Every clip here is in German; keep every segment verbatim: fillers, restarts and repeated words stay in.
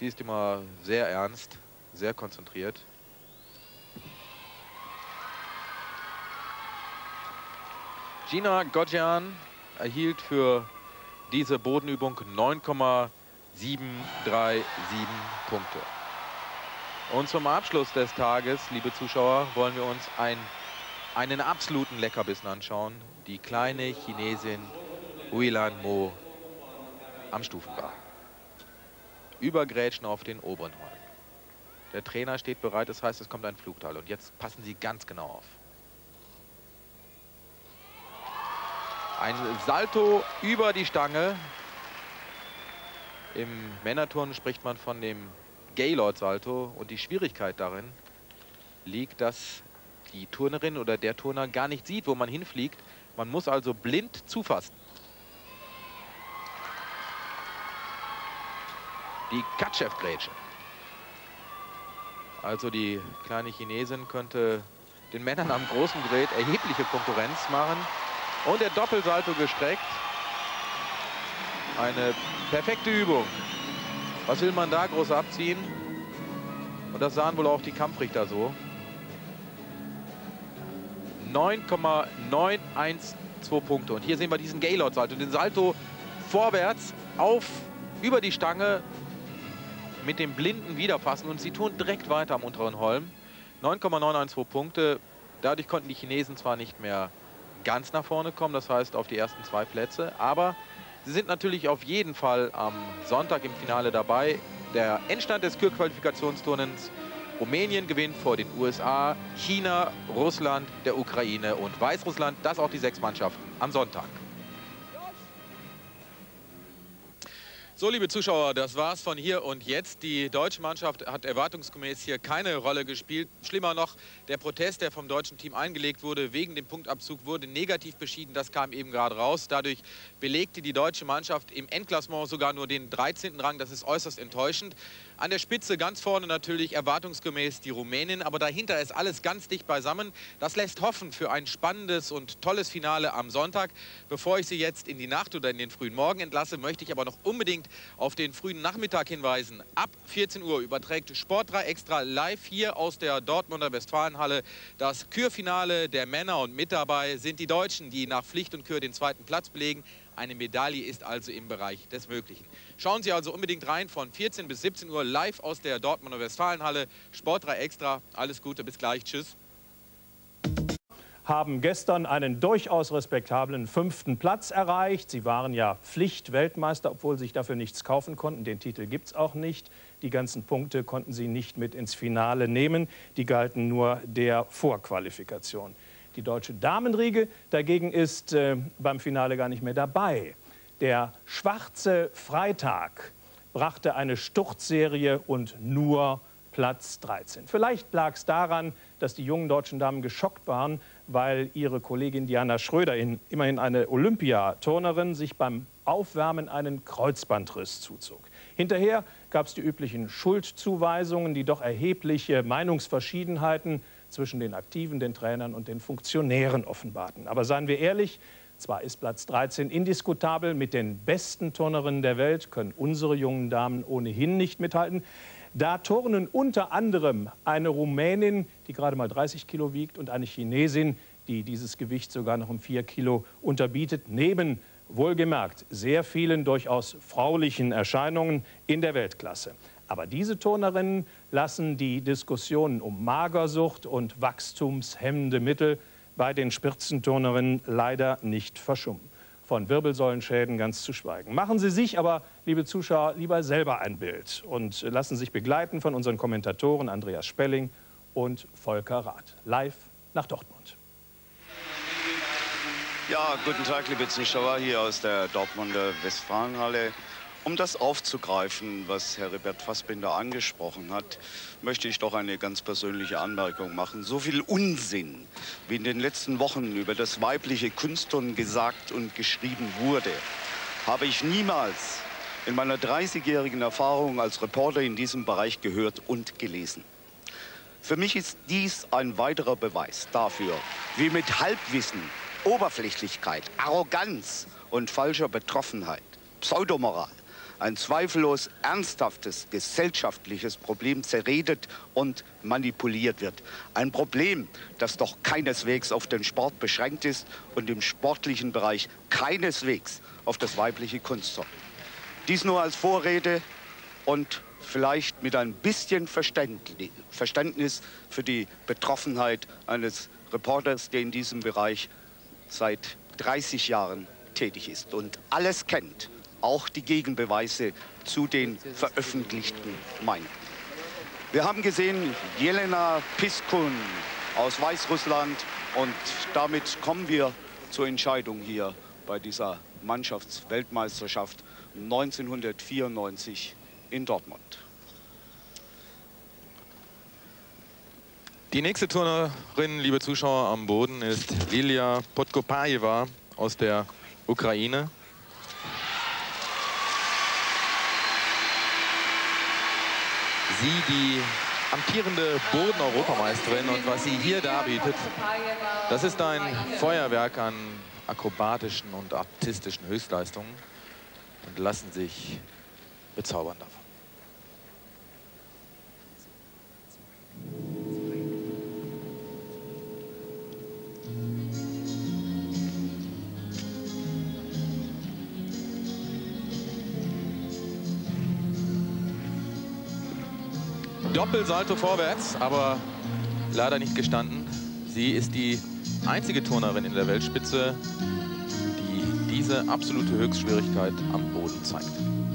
Sie ist immer sehr ernst, sehr konzentriert. Gina Godjian erhielt für diese Bodenübung neun Komma sieben drei sieben Punkte. Und zum Abschluss des Tages, liebe Zuschauer, wollen wir uns ein, einen absoluten Leckerbissen anschauen. Die kleine Chinesin Huilan Mo am Stufenbar. Übergrätschen auf den oberen Holm. Der Trainer steht bereit, das heißt, es kommt ein Flugteil. Und jetzt passen Sie ganz genau auf. Ein Salto über die Stange. Im Männerturnen spricht man von dem Gaylord-Salto. Und die Schwierigkeit darin liegt, dass die Turnerin oder der Turner gar nicht sieht, wo man hinfliegt. Man muss also blind zufassen. Die Katschew-Grätsche. Also die kleine Chinesin könnte den Männern am großen Gerät erhebliche Konkurrenz machen. Und der Doppelsalto gestreckt. Eine perfekte Übung. Was will man da groß abziehen? Und das sahen wohl auch die Kampfrichter so. neun Komma neun eins zwei Punkte. Und hier sehen wir diesen Gaylord-Salto. Den Salto vorwärts auf über die Stange mit dem blinden Wiederpassen. Und sie tun direkt weiter am unteren Holm. neun Komma neun eins zwei Punkte. Dadurch konnten die Chinesen zwar nicht mehr ganz nach vorne kommen, das heißt auf die ersten zwei Plätze. Aber sie sind natürlich auf jeden Fall am Sonntag im Finale dabei. Der Endstand des Kür-Qualifikationsturnens: Rumänien gewinnt vor den U S A, China, Russland, der Ukraine und Weißrussland. Das auch die sechs Mannschaften am Sonntag. So, liebe Zuschauer, das war's von hier und jetzt. Die deutsche Mannschaft hat erwartungsgemäß hier keine Rolle gespielt. Schlimmer noch, der Protest, der vom deutschen Team eingelegt wurde, wegen dem Punktabzug, wurde negativ beschieden. Das kam eben gerade raus. Dadurch belegte die deutsche Mannschaft im Endklassement sogar nur den dreizehnten Rang. Das ist äußerst enttäuschend. An der Spitze ganz vorne natürlich erwartungsgemäß die Rumänin. Aber dahinter ist alles ganz dicht beisammen. Das lässt hoffen für ein spannendes und tolles Finale am Sonntag. Bevor ich Sie jetzt in die Nacht oder in den frühen Morgen entlasse, möchte ich aber noch unbedingt auf den frühen Nachmittag hinweisen. Ab vierzehn Uhr überträgt Sport drei Extra live hier aus der Dortmunder Westfalenhalle das Kürfinale der Männer. Und mit dabei sind die Deutschen, die nach Pflicht und Kür den zweiten Platz belegen. Eine Medaille ist also im Bereich des Möglichen. Schauen Sie also unbedingt rein von vierzehn bis siebzehn Uhr live aus der Dortmunder Westfalenhalle. Sport drei Extra. Alles Gute, bis gleich. Tschüss. Haben gestern einen durchaus respektablen fünften Platz erreicht. Sie waren ja Pflicht-Weltmeister, obwohl sie sich dafür nichts kaufen konnten. Den Titel gibt es auch nicht. Die ganzen Punkte konnten sie nicht mit ins Finale nehmen. Die galten nur der Vorqualifikation. Die deutsche Damenriege dagegen ist äh, beim Finale gar nicht mehr dabei. Der schwarze Freitag brachte eine Sturzserie und nur Platz dreizehn. Vielleicht lag es daran, dass die jungen deutschen Damen geschockt waren, weil ihre Kollegin Diana Schröder, in, immerhin eine Olympiaturnerin, sich beim Aufwärmen einen Kreuzbandriss zuzog. Hinterher gab es die üblichen Schuldzuweisungen, die doch erhebliche Meinungsverschiedenheiten zwischen den Aktiven, den Trainern und den Funktionären offenbarten. Aber seien wir ehrlich, zwar ist Platz dreizehn indiskutabel, mit den besten Turnerinnen der Welt können unsere jungen Damen ohnehin nicht mithalten. Da turnen unter anderem eine Rumänin, die gerade mal dreißig Kilo wiegt, und eine Chinesin, die dieses Gewicht sogar noch um vier Kilo unterbietet, neben wohlgemerkt sehr vielen durchaus fraulichen Erscheinungen in der Weltklasse. Aber diese Turnerinnen lassen die Diskussionen um Magersucht und wachstumshemmende Mittel bei den Spitzenturnerinnen leider nicht verschummen. Von Wirbelsäulenschäden ganz zu schweigen. Machen Sie sich aber, liebe Zuschauer, lieber selber ein Bild und lassen sich begleiten von unseren Kommentatoren Andreas Spelling und Volker Rath. Live nach Dortmund. Ja, guten Tag, liebe Zuschauer, hier aus der Dortmunder Westfalenhalle. Um das aufzugreifen, was Herr Herbert Fassbinder angesprochen hat, möchte ich doch eine ganz persönliche Anmerkung machen. So viel Unsinn, wie in den letzten Wochen über das weibliche Kunstturnen gesagt und geschrieben wurde, habe ich niemals in meiner dreißigjährigen Erfahrung als Reporter in diesem Bereich gehört und gelesen. Für mich ist dies ein weiterer Beweis dafür, wie mit Halbwissen, Oberflächlichkeit, Arroganz und falscher Betroffenheit, Pseudomoral, ein zweifellos ernsthaftes gesellschaftliches Problem zerredet und manipuliert wird. Ein Problem, das doch keineswegs auf den Sport beschränkt ist und im sportlichen Bereich keineswegs auf das weibliche Kunstzeug. Dies nur als Vorrede und vielleicht mit ein bisschen Verständnis für die Betroffenheit eines Reporters, der in diesem Bereich seit dreißig Jahren tätig ist und alles kennt, auch die Gegenbeweise zu den veröffentlichten Meinungen. Wir haben gesehen, Jelena Piskun aus Weißrussland, und damit kommen wir zur Entscheidung hier bei dieser Mannschaftsweltmeisterschaft neunzehnhundertvierundneunzig in Dortmund. Die nächste Turnerin, liebe Zuschauer, am Boden ist Lilia Podkopajewa aus der Ukraine. Sie, die amtierende Boden-Europameisterin, und was sie hier darbietet, das ist ein Feuerwerk an akrobatischen und artistischen Höchstleistungen und lassen sich bezaubern davon. Doppelsalto vorwärts, aber leider nicht gestanden. Sie ist die einzige Turnerin in der Weltspitze, die diese absolute Höchstschwierigkeit am Boden zeigt.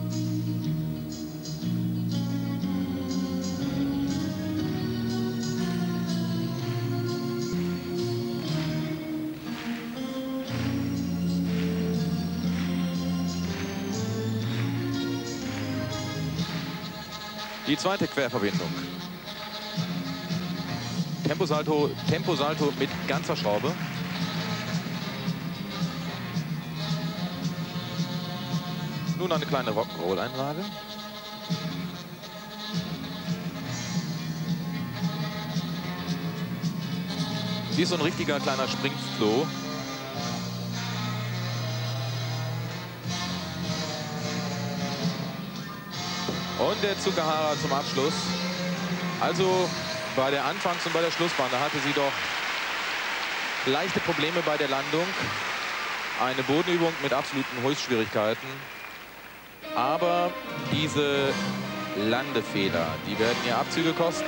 Die zweite Querverbindung. Temposalto, Temposalto mit ganzer Schraube. Nun eine kleine Rock'n'Roll-Einlage. Sie ist so ein richtiger kleiner Springfloh. Und der Tsukahara zum Abschluss. Also bei der Anfangs- und bei der Schlussbahn, da hatte sie doch leichte Probleme bei der Landung. Eine Bodenübung mit absoluten Höchstschwierigkeiten. Aber diese Landefehler, die werden ihr Abzüge kosten.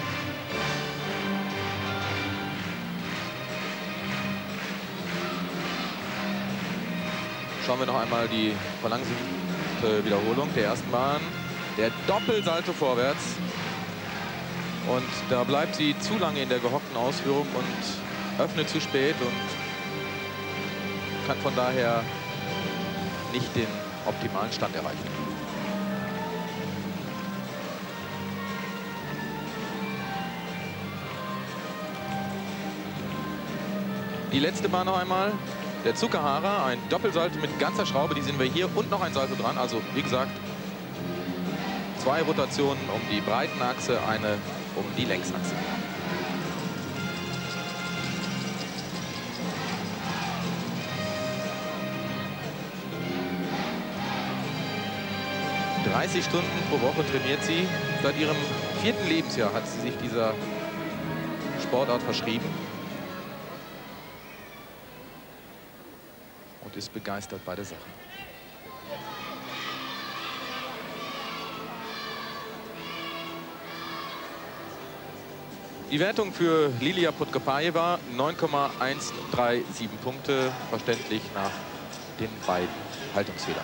Schauen wir noch einmal die verlangsamte Wiederholung der ersten Bahn. Der Doppelsalto vorwärts. Und da bleibt sie zu lange in der gehockten Ausführung und öffnet zu spät und kann von daher nicht den optimalen Stand erreichen. Die letzte Bahn noch einmal. Der Tsukahara, ein Doppelsalto mit ganzer Schraube, die sehen wir hier, und noch ein Salto dran. Also wie gesagt, zwei Rotationen um die Breitenachse, eine um die Längsachse. dreißig Stunden pro Woche trainiert sie. Seit ihrem vierten Lebensjahr hat sie sich dieser Sportart verschrieben. Und ist begeistert bei der Sache. Die Wertung für Lilia Podkopajewa neun Komma hundertsiebenunddreißig Punkte, verständlich nach den beiden Haltungsfehlern.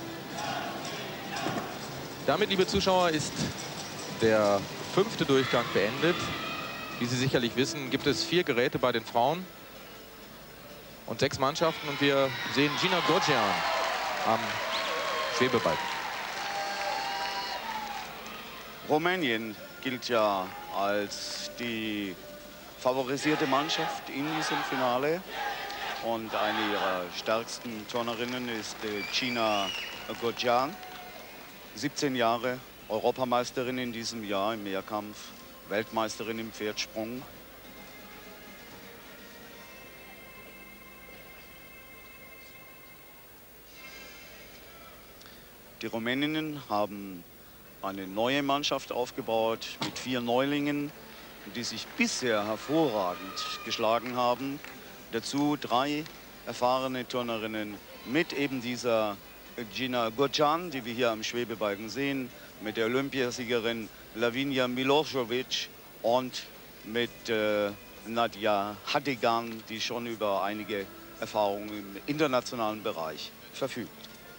Damit, liebe Zuschauer, ist der fünfte Durchgang beendet. Wie Sie sicherlich wissen, gibt es vier Geräte bei den Frauen und sechs Mannschaften. Und wir sehen Gina Gorgian am Schwebebalken. Rumänien gilt ja als die favorisierte Mannschaft in diesem Finale. Und eine ihrer stärksten Turnerinnen ist Gina Gorgian. siebzehn Jahre, Europameisterin in diesem Jahr im Mehrkampf, Weltmeisterin im Pferdsprung. Die Rumäninnen haben eine neue Mannschaft aufgebaut mit vier Neulingen, die sich bisher hervorragend geschlagen haben. Dazu drei erfahrene Turnerinnen mit eben dieser Gina Gocan, die wir hier am Schwebebalken sehen, mit der Olympiasiegerin Lavinia Milošević und mit äh, Nadia Hatigan, die schon über einige Erfahrungen im internationalen Bereich verfügt.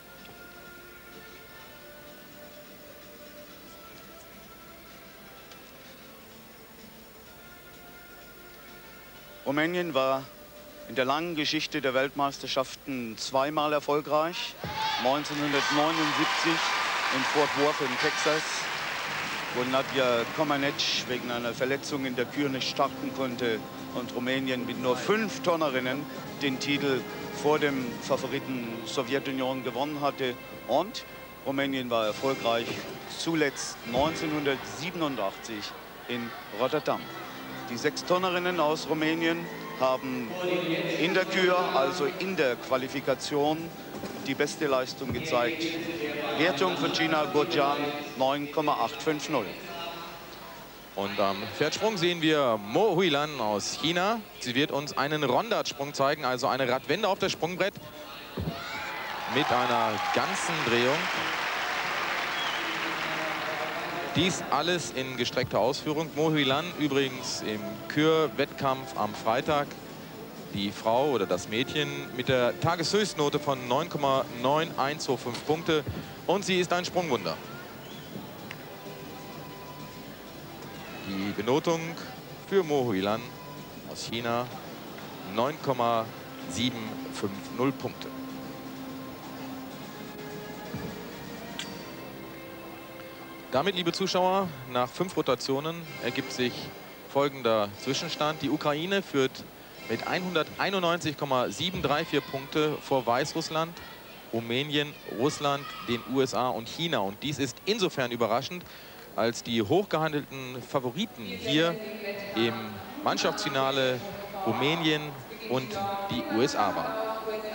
Rumänien war in der langen Geschichte der Weltmeisterschaften zweimal erfolgreich. neunzehnhundertneunundsiebzig in Fort Worth in Texas, wo Nadja Comaneci wegen einer Verletzung in der Kür nicht starten konnte und Rumänien mit nur fünf Turnerinnen den Titel vor dem Favoriten Sowjetunion gewonnen hatte. Und Rumänien war erfolgreich zuletzt neunzehnhundertsiebenundachtzig in Rotterdam. Die sechs Turnerinnen aus Rumänien haben in der Kür, also in der Qualifikation, die beste Leistung gezeigt. Wertung von Gina Gocan neun Komma acht fünf null. Und am Pferdsprung sehen wir Mo Huilan aus China. Sie wird uns einen Rondat-Sprung zeigen, also eine Radwende auf das Sprungbrett mit einer ganzen Drehung. Dies alles in gestreckter Ausführung. Mo Huilan übrigens im Kür-Wettkampf am Freitag. Die Frau oder das Mädchen mit der Tageshöchstnote von neun Komma neun eins zwei fünf Punkte. Und sie ist ein Sprungwunder. Die Benotung für Mo Huilan aus China neun Komma sieben fünf null Punkte. Damit, liebe Zuschauer, nach fünf Rotationen ergibt sich folgender Zwischenstand. Die Ukraine führt mit hunderteinundneunzig Komma sieben drei vier Punkte vor Weißrussland, Rumänien, Russland, den U S A und China. Und dies ist insofern überraschend, als die hochgehandelten Favoriten hier im Mannschaftsfinale Rumänien und die U S A waren.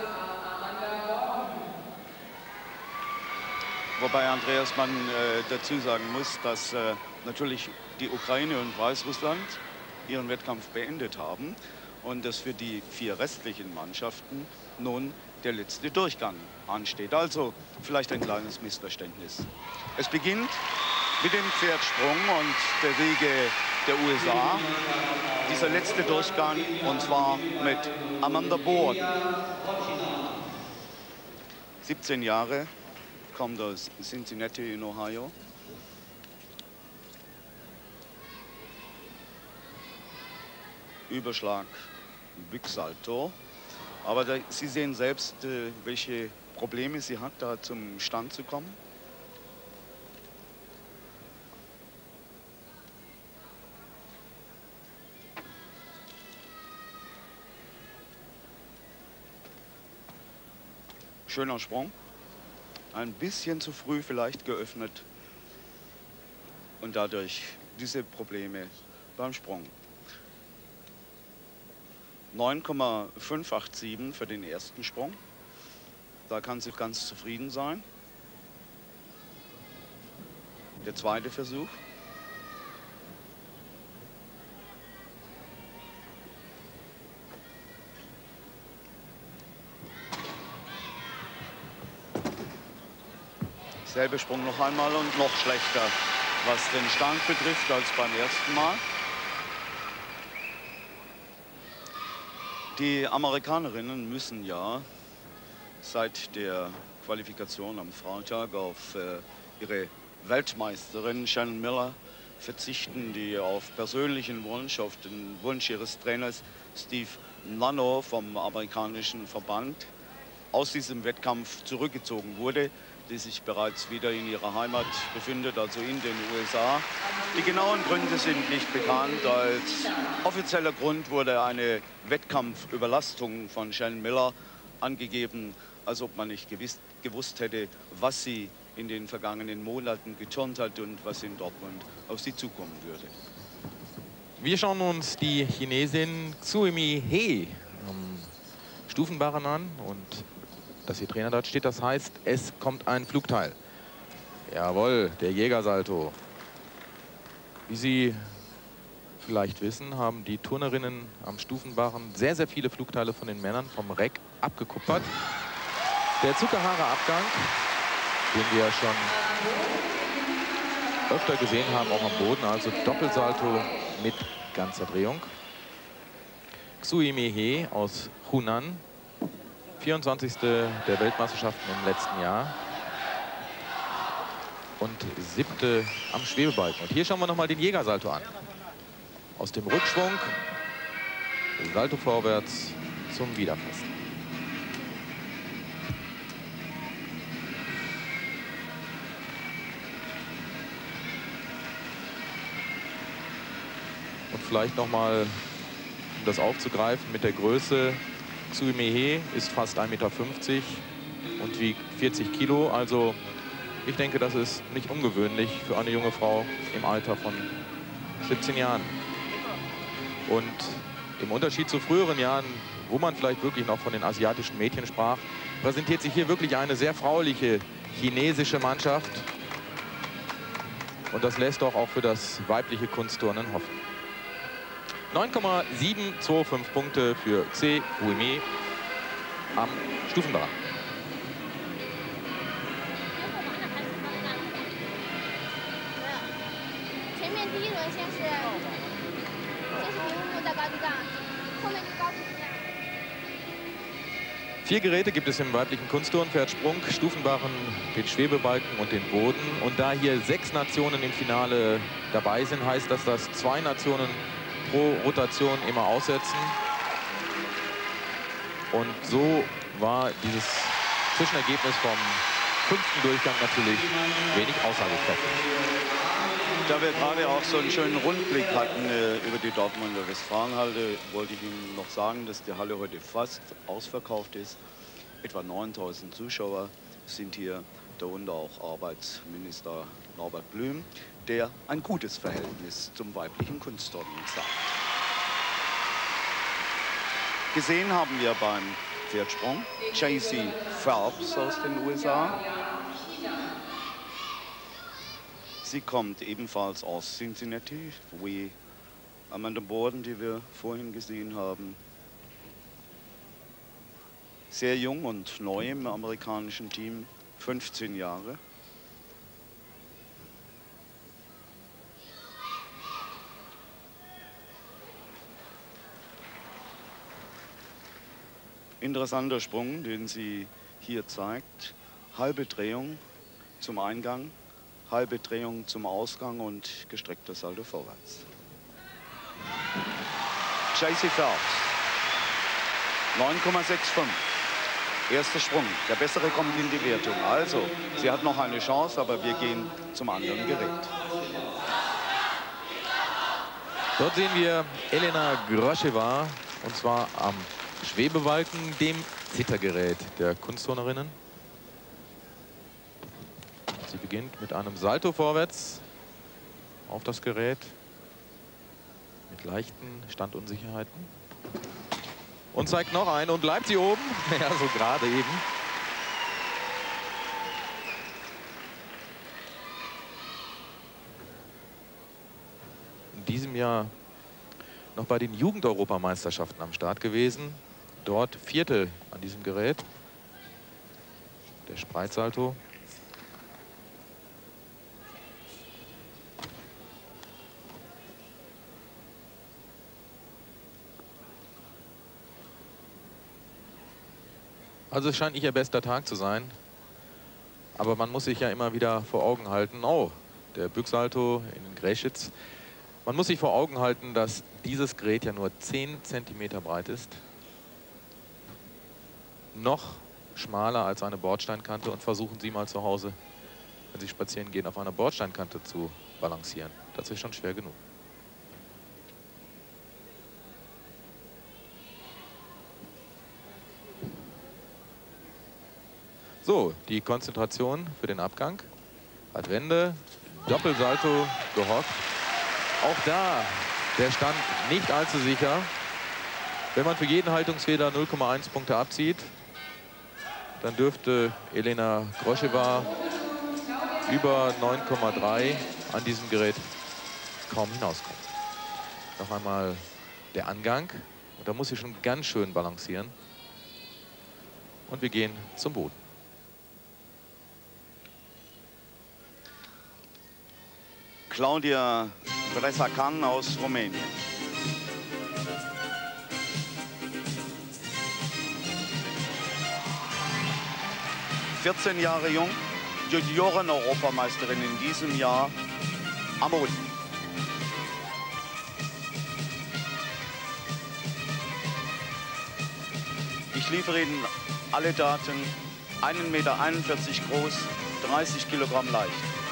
Wobei Andreas man äh, dazu sagen muss, dass äh, natürlich die Ukraine und Weißrussland ihren Wettkampf beendet haben und dass für die vier restlichen Mannschaften nun der letzte Durchgang ansteht. Also vielleicht ein kleines Missverständnis. Es beginnt mit dem Pferdsprung und der Riege der U S A. Dieser letzte Durchgang, und zwar mit Amanda Borden. siebzehn Jahre, kommt aus Cincinnati in Ohio. Überschlag, Bücksalto. Aber da, Sie sehen selbst, äh, welche Probleme sie hat, da zum Stand zu kommen. Schöner Sprung. Ein bisschen zu früh vielleicht geöffnet. Und dadurch diese Probleme beim Sprung. neun Komma fünf acht sieben für den ersten Sprung. Da kann sie ganz zufrieden sein. Der zweite Versuch. Selbe Sprung noch einmal und noch schlechter, was den Stand betrifft, als beim ersten Mal. Die Amerikanerinnen müssen ja seit der Qualifikation am Freitag auf äh, ihre Weltmeisterin Shannon Miller verzichten, die auf persönlichen Wunsch, auf den Wunsch ihres Trainers Steve Nano vom amerikanischen Verband aus diesem Wettkampf zurückgezogen wurde, die sich bereits wieder in ihrer Heimat befindet, also in den U S A. Die genauen Gründe sind nicht bekannt. Als offizieller Grund wurde eine Wettkampfüberlastung von Shannon Miller angegeben, als ob man nicht gewiss, gewusst hätte, was sie in den vergangenen Monaten geturnt hat und was in Dortmund auf sie zukommen würde. Wir schauen uns die Chinesin Xuemi He am Stufenbarren an und dass ihr Trainer dort steht, das heißt, es kommt ein Flugteil. Jawohl, der Jägersalto. Wie Sie vielleicht wissen, haben die Turnerinnen am Stufenbarren sehr, sehr viele Flugteile von den Männern vom Reck abgekupfert. Der Tsukahara-Abgang, den wir schon öfter gesehen haben, auch am Boden, also Doppelsalto mit ganzer Drehung. Xue Meihe aus Hunan, vierundzwanzigste der Weltmeisterschaften im letzten Jahr und siebte am Schwebebalken. Und hier schauen wir nochmal den Jägersalto an. Aus dem Rückschwung, Salto vorwärts zum Wiederfassen. Und vielleicht nochmal, um das aufzugreifen, mit der Größe. Xue Meihe ist fast ein Meter fünfzig und wiegt vierzig Kilo. Also ich denke, das ist nicht ungewöhnlich für eine junge Frau im Alter von siebzehn Jahren. Und im Unterschied zu früheren Jahren, wo man vielleicht wirklich noch von den asiatischen Mädchen sprach, präsentiert sich hier wirklich eine sehr frauliche chinesische Mannschaft. Und das lässt doch auch für das weibliche Kunstturnen hoffen. neun Komma sieben zwei fünf Punkte für Xie Huimei am Stufenbarren. Vier Geräte gibt es im weiblichen Kunstturnpferd Sprung, Stufenbarren, den Schwebebalken und den Boden. Und da hier sechs Nationen im Finale dabei sind, heißt das, dass zwei Nationen pro Rotation immer aussetzen. Und so war dieses Zwischenergebnis vom fünften Durchgang natürlich wenig aussagekräftig. Da wir gerade auch so einen schönen Rundblick hatten äh, über die Dortmunder Westfalenhalle, wollte ich Ihnen noch sagen, dass die Halle heute fast ausverkauft ist. Etwa neuntausend Zuschauer sind hier, darunter auch Arbeitsminister Norbert Blüm, der ein gutes Verhältnis zum weiblichen Kunstturnen zeigt. Gesehen haben wir beim Pferdsprung Jaycee Phelps aus den U S A. Sie kommt ebenfalls aus Cincinnati, wie Amanda Borden, die wir vorhin gesehen haben. Sehr jung und neu im amerikanischen Team, fünfzehn Jahre. Interessanter Sprung, den sie hier zeigt. Halbe Drehung zum Eingang, halbe Drehung zum Ausgang und gestreckter Salto vorwärts. Jaycee Phelps, neun Komma fünfundsechzig. Erster Sprung, der bessere kommt in die Wertung. Also, sie hat noch eine Chance, aber wir gehen zum anderen Gerät. Dort sehen wir Elena Groschewa, und zwar am Schwebebalken, dem Zittergerät der Kunstturnerinnen. Sie beginnt mit einem Salto vorwärts auf das Gerät, mit leichten Standunsicherheiten. Und zeigt noch einen und bleibt sie oben. Ja, so gerade eben. In diesem Jahr noch bei den Jugend-Europameisterschaften am Start gewesen. Dort Vierte an diesem Gerät. Der Spreitsalto. Also es scheint nicht ihr bester Tag zu sein. Aber man muss sich ja immer wieder vor Augen halten. Oh, der Bücksalto in den Gräschitz. Man muss sich vor Augen halten, dass dieses Gerät ja nur zehn Zentimeter breit ist. Noch schmaler als eine Bordsteinkante. Und versuchen Sie mal zu Hause, wenn Sie spazieren gehen, auf einer Bordsteinkante zu balancieren. Das ist schon schwer genug. So, die Konzentration für den Abgang. Hat Wende, Doppelsalto gehockt. Auch da der Stand nicht allzu sicher. Wenn man für jeden Haltungsfehler null Komma eins Punkte abzieht, dann dürfte Elena Groschewa über neun Komma drei an diesem Gerät kaum hinauskommt. Noch einmal der Angang. Und da muss sie schon ganz schön balancieren. Und wir gehen zum Boden. Claudia Bresacan aus Rumänien. vierzehn Jahre jung, Junioren-Europameisterin in diesem Jahr am Boden. Ich liefere Ihnen alle Daten. ein Meter einundvierzig groß, dreißig Kilogramm leicht.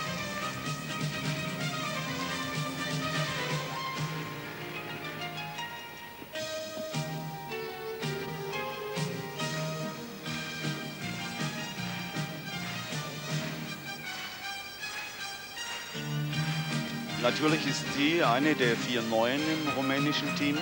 Natürlich ist sie eine der vier Neuen im rumänischen Team.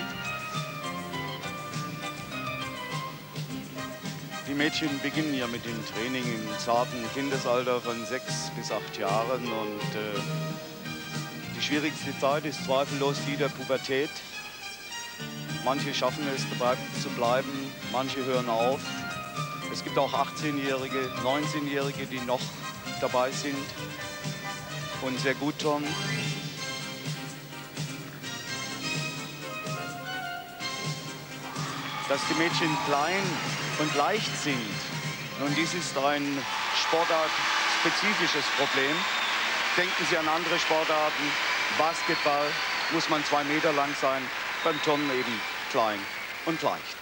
Die Mädchen beginnen ja mit dem Training im zarten Kindesalter von sechs bis acht Jahren. Und äh, die schwierigste Zeit ist zweifellos die der Pubertät. Manche schaffen es, dabei zu bleiben, manche hören auf. Es gibt auch achtzehnjährige, neunzehnjährige, die noch dabei sind und sehr gut turnen. Dass die Mädchen klein und leicht sind. Nun, dies ist ein sportartspezifisches Problem. Denken Sie an andere Sportarten. Basketball muss man zwei Meter lang sein, beim Turnen eben klein und leicht.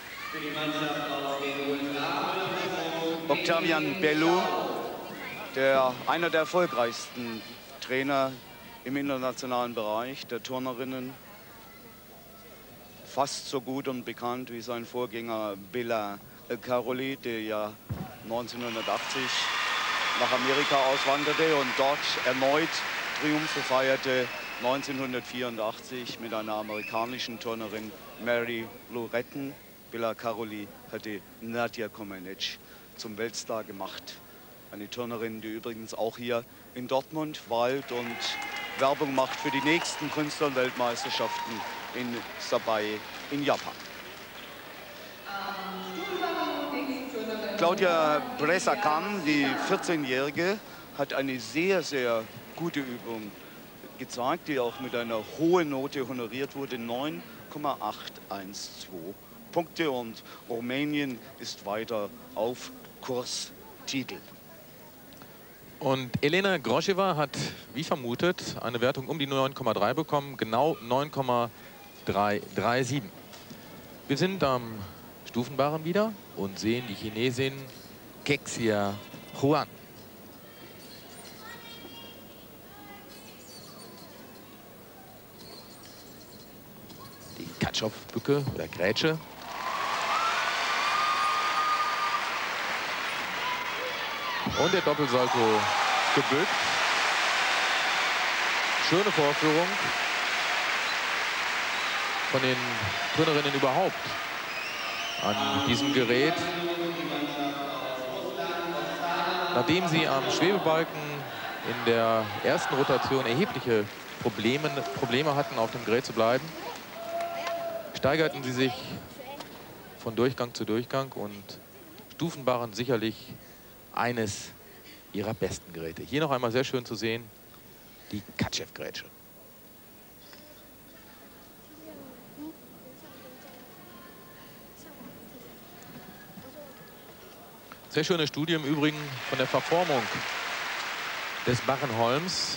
Octavian Bellu, der, einer der erfolgreichsten Trainer im internationalen Bereich der Turnerinnen. Fast so gut und bekannt wie sein Vorgänger Bela Karolyi, der ja neunzehnhundertachtzig nach Amerika auswanderte und dort erneut Triumphe feierte. neunzehnhundertvierundachtzig mit einer amerikanischen Turnerin Mary Lou Retton. Bela Karolyi hatte Nadia Comaneci zum Weltstar gemacht. Eine Turnerin, die übrigens auch hier in Dortmund weilt und Werbung macht für die nächsten Künstler- und Weltmeisterschaften in Sabai in Japan. Claudia Bresacan, die vierzehnjährige, hat eine sehr, sehr gute Übung gezeigt, die auch mit einer hohen Note honoriert wurde, neun Komma acht eins zwei Punkte, und Rumänien ist weiter auf Kurs Titel. Und Elena Groscheva hat, wie vermutet, eine Wertung um die neun Komma drei bekommen, genau neun Komma drei drei sieben. Wir sind am Stufenbarren wieder und sehen die Chinesin Kexia Huan. Die Katschopfbücke oder Grätsche. Und der Doppelsalto gebückt. Schöne Vorführung von den Turnerinnen überhaupt an diesem Gerät. Nachdem sie am Schwebebalken in der ersten Rotation erhebliche Probleme, Probleme hatten, auf dem Gerät zu bleiben, steigerten sie sich von Durchgang zu Durchgang und Stufenbarren sicherlich eines ihrer besten Geräte. Hier noch einmal sehr schön zu sehen, die Katschew-Grätsche. Sehr schöne Studie im Übrigen von der Verformung des Barrenholms.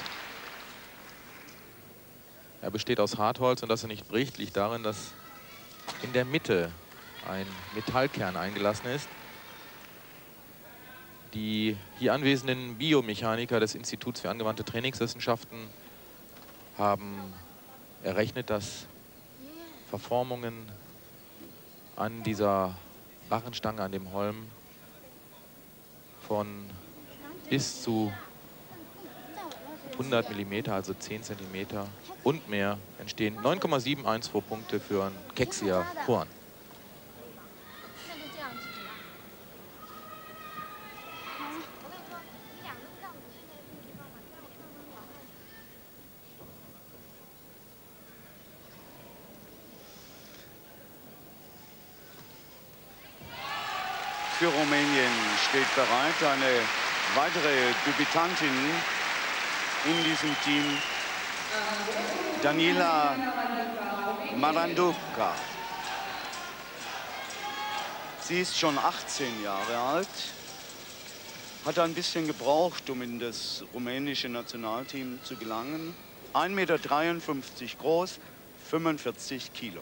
Er besteht aus Hartholz, und dass er nicht bricht, liegt darin, dass in der Mitte ein Metallkern eingelassen ist. Die hier anwesenden Biomechaniker des Instituts für angewandte Trainingswissenschaften haben errechnet, dass Verformungen an dieser Barrenstange, an dem Holm, von bis zu hundert Millimeter, also zehn Zentimeter und mehr entstehen. neun Komma sieben eins zwei Punkte für Kexia Huan. für Rumänien steht bereit. Eine weitere Debütantin in diesem Team, Daniela Maranduca. Sie ist schon achtzehn Jahre alt, hat ein bisschen gebraucht, um in das rumänische Nationalteam zu gelangen. ein Meter dreiundfünfzig groß, fünfundvierzig Kilo.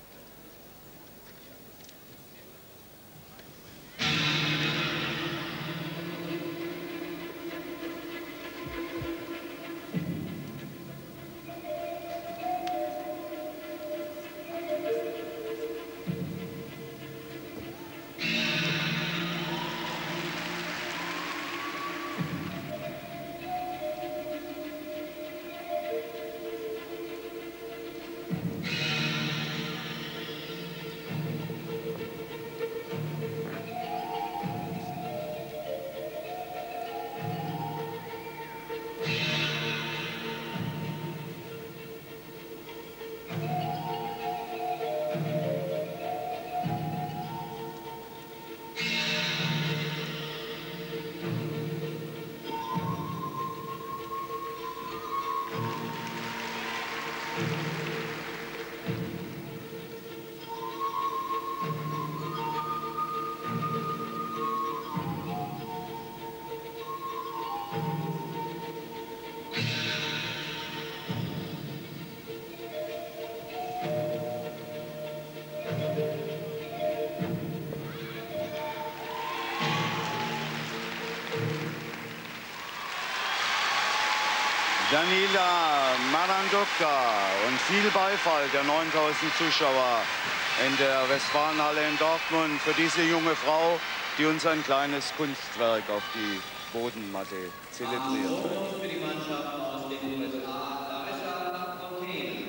Daniela Maranduca und viel Beifall der neuntausend Zuschauer in der Westfalenhalle in Dortmund für diese junge Frau, die uns ein kleines Kunstwerk auf die Bodenmatte zelebriert. Für die Mannschaft aus den U S A, Larissa Fontaine.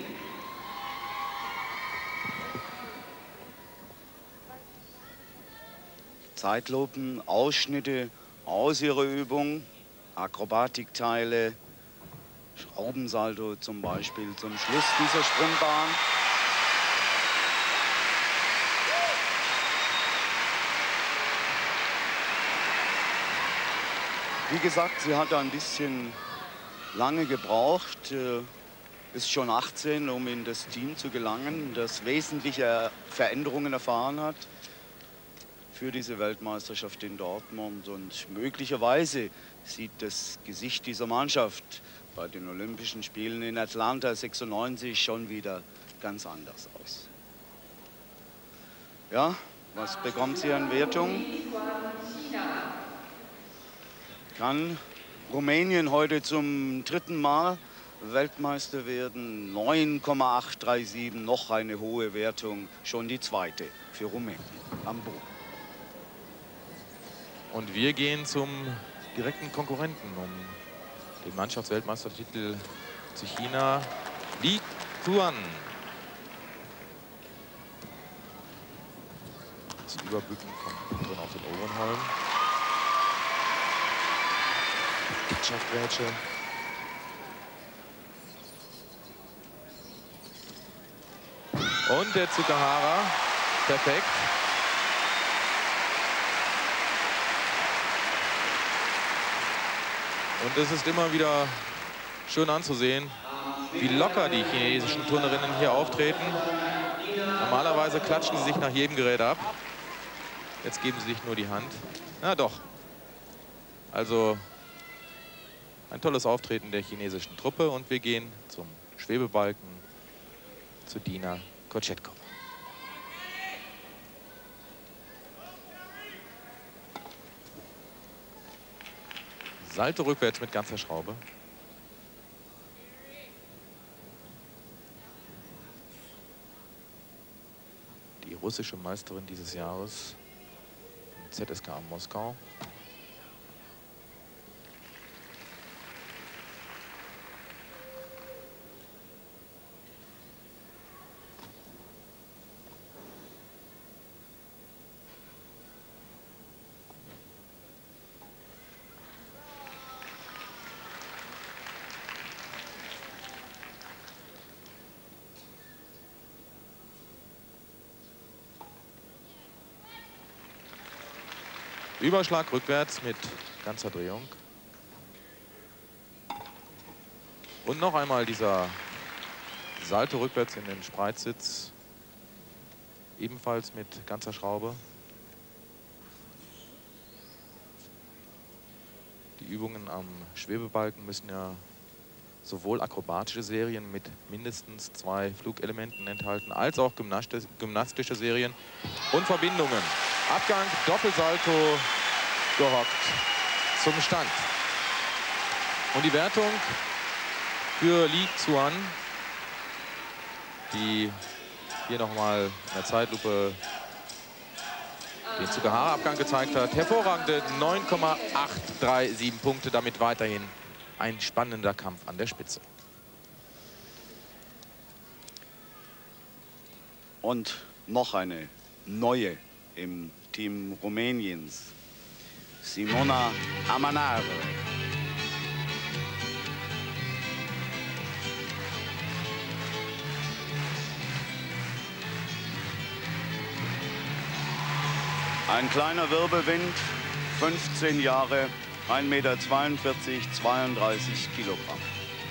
Zeitlupen, Ausschnitte aus ihrer Übung, Akrobatikteile, Schraubensalto zum Beispiel zum Schluss dieser Sprungbahn. Wie gesagt, sie hat ein bisschen lange gebraucht, ist schon achtzehn, um in das Team zu gelangen, das wesentliche Veränderungen erfahren hat für diese Weltmeisterschaft in Dortmund. Und möglicherweise sieht das Gesicht dieser Mannschaft bei den Olympischen Spielen in Atlanta sechsundneunzig schon wieder ganz anders aus. Ja, was bekommt sie an Wertung? Kann Rumänien heute zum dritten Mal Weltmeister werden? neun Komma achthundertsiebenunddreißig, noch eine hohe Wertung, schon die zweite für Rumänien am Boden. Und wir gehen zum direkten Konkurrenten um den Mannschaftsweltmeistertitel zu China, Li Tuan. Das Überbücken von drin auf den Ohrenholm. Wirtschaftsgrätsche. Und der Tsukahara, perfekt. Und es ist immer wieder schön anzusehen, wie locker die chinesischen Turnerinnen hier auftreten. Normalerweise klatschen sie sich nach jedem Gerät ab. Jetzt geben sie sich nur die Hand. Na doch. Also ein tolles Auftreten der chinesischen Truppe. Und wir gehen zum Schwebebalken zu Dina Kochetkova. Salto rückwärts mit ganzer Schraube. Die russische Meisterin dieses Jahres im Z S K A Moskau. Überschlag rückwärts mit ganzer Drehung. Und noch einmal dieser Salto rückwärts in den Spreizsitz. Ebenfalls mit ganzer Schraube. Die Übungen am Schwebebalken müssen ja sowohl akrobatische Serien mit mindestens zwei Flugelementen enthalten, als auch gymnastische Serien und Verbindungen. Abgang, Doppelsalto, gehockt zum Stand. Und die Wertung für Lee Xuan, die hier nochmal in der Zeitlupe den Tsukahara-Abgang gezeigt hat. Hervorragende neun Komma acht drei sieben Punkte, damit weiterhin ein spannender Kampf an der Spitze. Und noch eine neue im Team Rumäniens. Simona Amanaru. Ein kleiner Wirbelwind, fünfzehn Jahre, ein Meter zweiundvierzig, zweiunddreißig Kilogramm.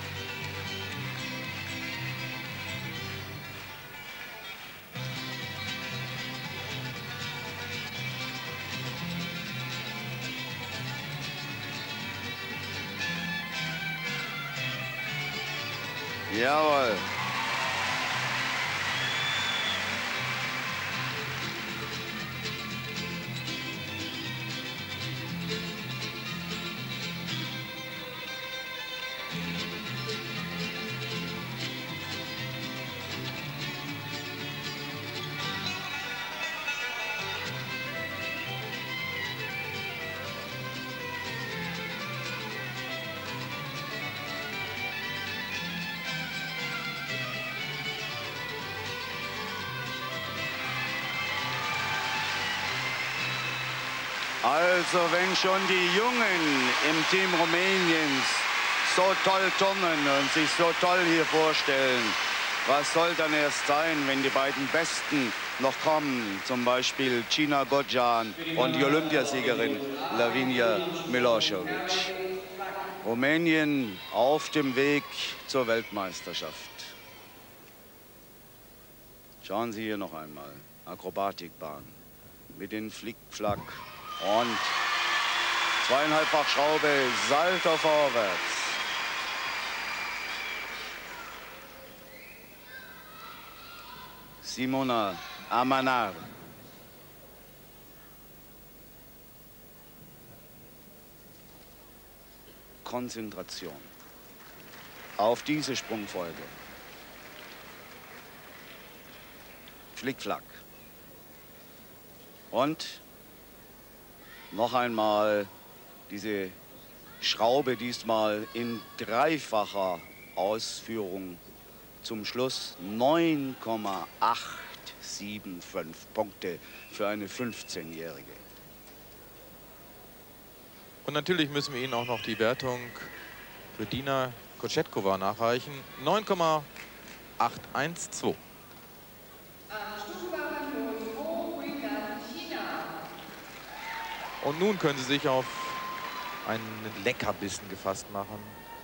Jawohl. Also wenn schon die Jungen im Team Rumäniens so toll turnen und sich so toll hier vorstellen, was soll dann erst sein, wenn die beiden Besten noch kommen, zum Beispiel Gina Godjan und die Olympiasiegerin Lavinia Milosevic. Rumänien auf dem Weg zur Weltmeisterschaft. Schauen Sie hier noch einmal, Akrobatikbahn mit den Flickflack. Und zweieinhalbfach Schraube, Salto vorwärts. Simona Amanaru. Konzentration auf diese Sprungfolge. Flickflack. Und noch einmal diese Schraube, diesmal in dreifacher Ausführung zum Schluss. neun Komma acht sieben fünf Punkte für eine fünfzehnjährige. Und natürlich müssen wir Ihnen auch noch die Wertung für Dina Kochetkova nachreichen. neun Komma acht eins zwei. Und nun können Sie sich auf einen Leckerbissen gefasst machen.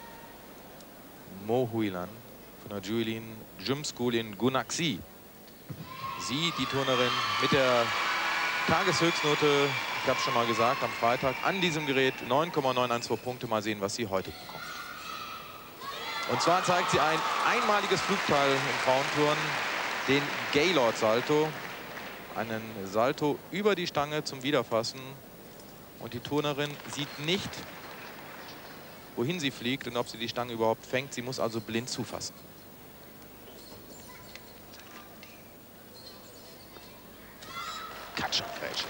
Mo Huilan von der Juilin Gym School in Gunaxi. Sie, die Turnerin mit der Tageshöchstnote, ich habe schon mal gesagt, am Freitag an diesem Gerät neun Komma neun eins zwei Punkte. Mal sehen, was sie heute bekommt. Und zwar zeigt sie ein einmaliges Flugteil im Frauenturnen, den Gaylord Salto. Einen Salto über die Stange zum Wiederfassen. Und die Turnerin sieht nicht, wohin sie fliegt und ob sie die Stange überhaupt fängt. Sie muss also blind zufassen. Katschenquetsche.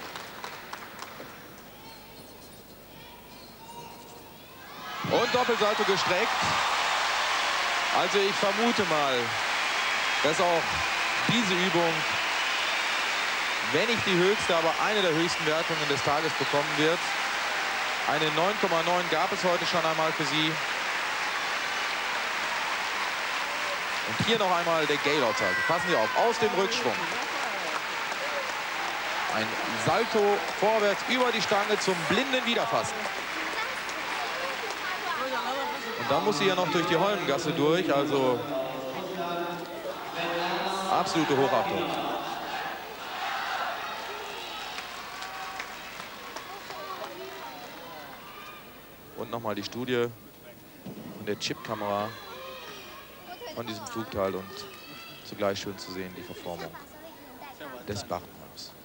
Und Doppelsalto gestreckt. Also ich vermute mal, dass auch diese Übung, wenn nicht die höchste, aber eine der höchsten Wertungen des Tages bekommen wird. Eine neun Komma neun gab es heute schon einmal für sie. Und hier noch einmal der Gaylord-Salto. Passen Sie auf, aus dem Rückschwung. Ein Salto vorwärts über die Stange zum blinden Wiederfassen. Und dann muss sie ja noch durch die Holmengasse durch, also absolute Hochachtung. Und nochmal die Studie von der Chipkamera von diesem Flugteil und zugleich schön zu sehen die Verformung des Bartenhelms.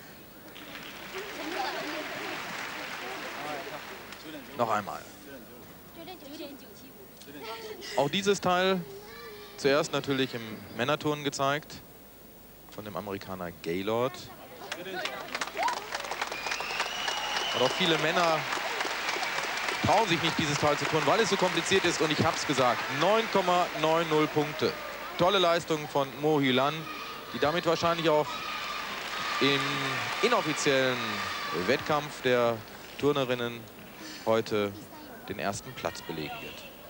Noch einmal. Auch dieses Teil zuerst natürlich im Männerturnen gezeigt von dem Amerikaner Gaylord. Und auch viele Männer trauen sich nicht, dieses Teil zu tun, weil es so kompliziert ist. Und ich habe es gesagt, neun Komma neunzig Punkte. Tolle Leistung von Mo Hylan, die damit wahrscheinlich auch im inoffiziellen Wettkampf der Turnerinnen heute den ersten Platz belegen wird.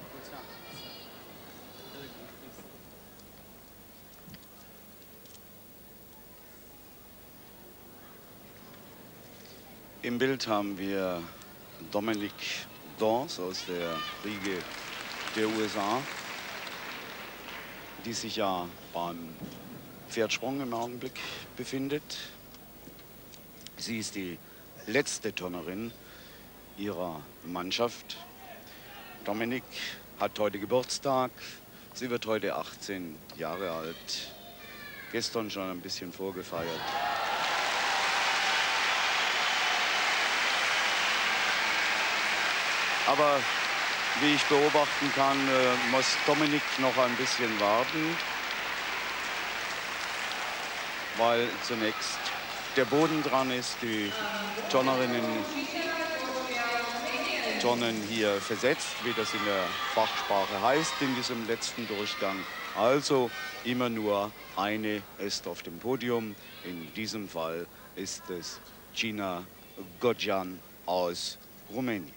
Im Bild haben wir Dominique Dawes aus der Riege der U S A, die sich ja beim Pferdsprung im Augenblick befindet. Sie ist die letzte Turnerin ihrer Mannschaft. Dominique hat heute Geburtstag. Sie wird heute achtzehn Jahre alt. Gestern schon ein bisschen vorgefeiert. Aber wie ich beobachten kann, äh, muss Dominique noch ein bisschen warten, weil zunächst der Boden dran ist. Die Turnerinnen turnen hier versetzt, wie das in der Fachsprache heißt, in diesem letzten Durchgang. Also immer nur eine ist auf dem Podium. In diesem Fall ist es Gina Gojan aus Rumänien.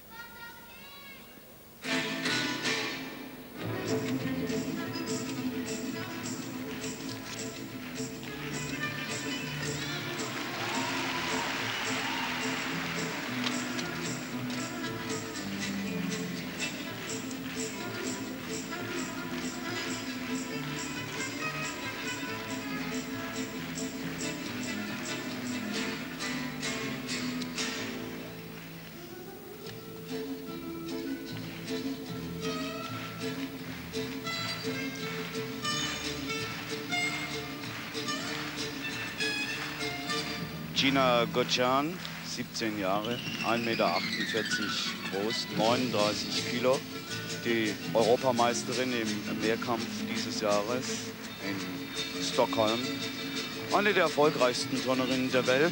Gina Gojan, siebzehn Jahre, ein Meter achtundvierzig groß, neununddreißig Kilo. Die Europameisterin im Mehrkampf dieses Jahres in Stockholm. Eine der erfolgreichsten Turnerinnen der Welt.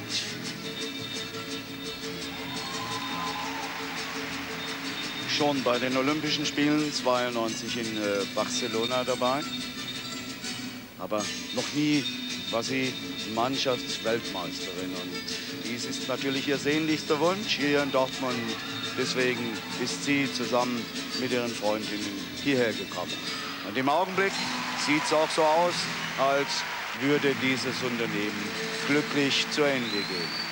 Schon bei den Olympischen Spielen zweiundneunzig in äh, Barcelona dabei. Aber noch nie war sie Mannschaftsweltmeisterin. Und dies ist natürlich ihr sehnlichster Wunsch hier in Dortmund. Deswegen ist sie zusammen mit ihren Freundinnen hierher gekommen. Und im Augenblick sieht es auch so aus, als würde dieses Unternehmen glücklich zu Ende gehen.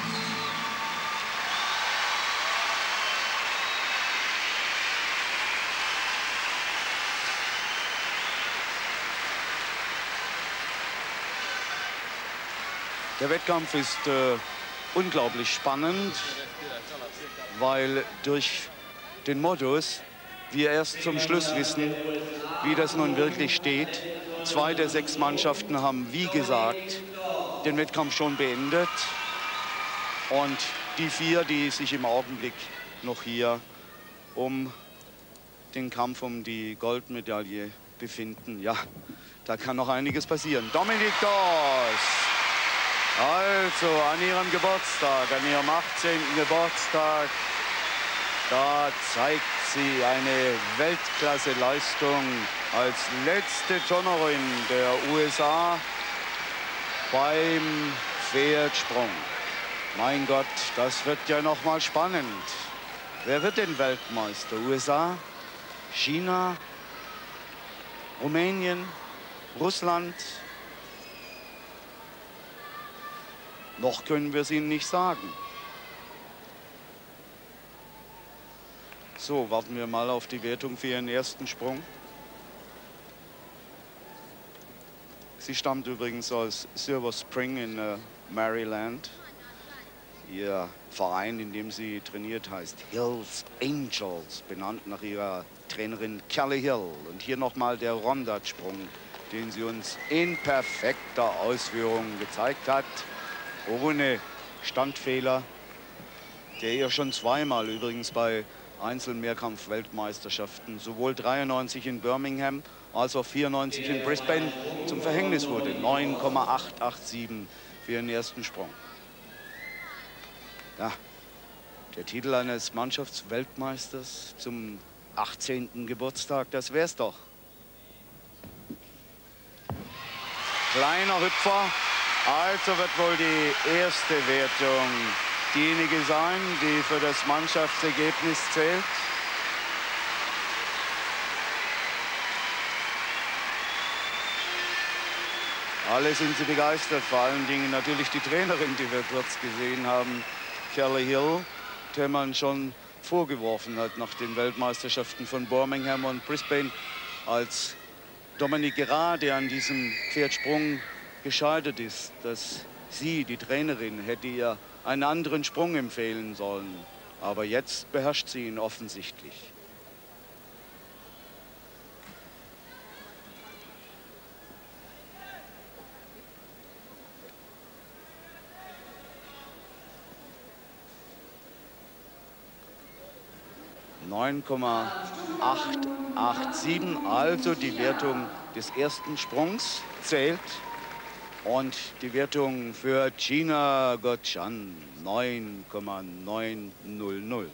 Der Wettkampf ist äh, unglaublich spannend, weil durch den Modus wir erst zum Schluss wissen, wie das nun wirklich steht. Zwei der sechs Mannschaften haben, wie gesagt, den Wettkampf schon beendet. Und die vier, die sich im Augenblick noch hier um den Kampf um die Goldmedaille befinden, ja, da kann noch einiges passieren. Dominique Dawes. Also an ihrem Geburtstag, an ihrem achtzehnten Geburtstag, da zeigt sie eine Weltklasse-Leistung als letzte Turnerin der U S A beim Pferdsprung. Mein Gott, das wird ja noch mal spannend. Wer wird denn Weltmeister? U S A, China, Rumänien, Russland? Noch können wir es Ihnen nicht sagen. So, warten wir mal auf die Wertung für Ihren ersten Sprung. Sie stammt übrigens aus Silver Spring in äh, Maryland. Ihr Verein, in dem sie trainiert, heißt Hills Angels, benannt nach ihrer Trainerin Kelly Hill. Und hier nochmal der Rondat-Sprung, den sie uns in perfekter Ausführung gezeigt hat. Ohne Standfehler, der ihr schon zweimal übrigens bei Einzel-Mehrkampf-Weltmeisterschaften, sowohl dreiundneunzig in Birmingham als auch vierundneunzig in Brisbane, zum Verhängnis wurde. neun Komma acht acht sieben für ihren ersten Sprung. Ja, der Titel eines Mannschaftsweltmeisters zum achtzehnten Geburtstag, das wär's doch. Kleiner Hüpfer, also wird wohl die erste Wertung diejenige sein, die für das Mannschaftsergebnis zählt. Alle sind sie begeistert, vor allen Dingen natürlich die Trainerin, die wir kurz gesehen haben, Kelly Hill, der man schon vorgeworfen hat nach den Weltmeisterschaften von Birmingham und Brisbane, als Dominique gerade an diesem Pferdsprung gescheitert ist, dass sie, die Trainerin, hätte ihr einen anderen Sprung empfehlen sollen. Aber jetzt beherrscht sie ihn offensichtlich. neun Komma acht acht sieben, also die Wertung des ersten Sprungs zählt. Und die Wertung für Gina Gotchan, neun Komma neun null null.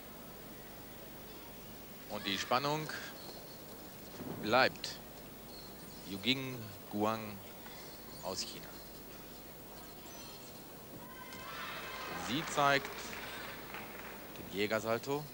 Und die Spannung bleibt. Yujing Guang aus China. Sie zeigt den Jägersalto.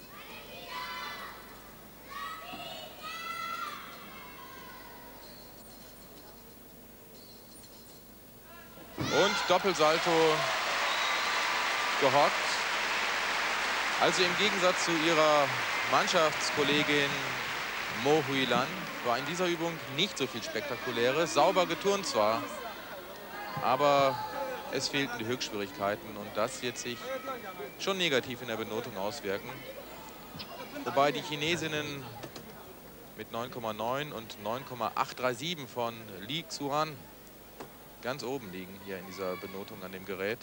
Und Doppelsalto gehockt. Also im Gegensatz zu ihrer Mannschaftskollegin Mo Huilan war in dieser Übung nicht so viel Spektakuläres. Sauber geturnt zwar, aber es fehlten die Höchstschwierigkeiten und das wird sich schon negativ in der Benotung auswirken. Wobei die Chinesinnen mit neun Komma neun und neun Komma acht drei sieben von Li Xuan ganz oben liegen hier in dieser Benotung an dem Gerät.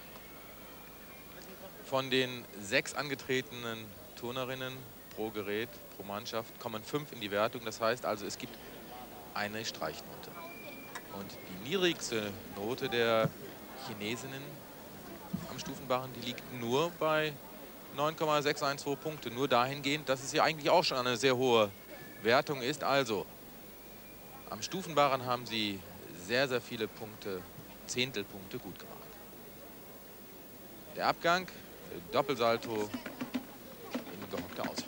Von den sechs angetretenen Turnerinnen pro Gerät, pro Mannschaft, kommen fünf in die Wertung. Das heißt also, es gibt eine Streichnote. Und die niedrigste Note der Chinesinnen am Stufenbarren, die liegt nur bei neun Komma sechs eins zwei Punkte. Nur dahingehend, dass es hier eigentlich auch schon eine sehr hohe Wertung ist. Also, am Stufenbarren haben sie sehr, sehr viele Punkte, Zehntelpunkte gut gemacht. Der Abgang, Doppelsalto in gehockter Ausführung.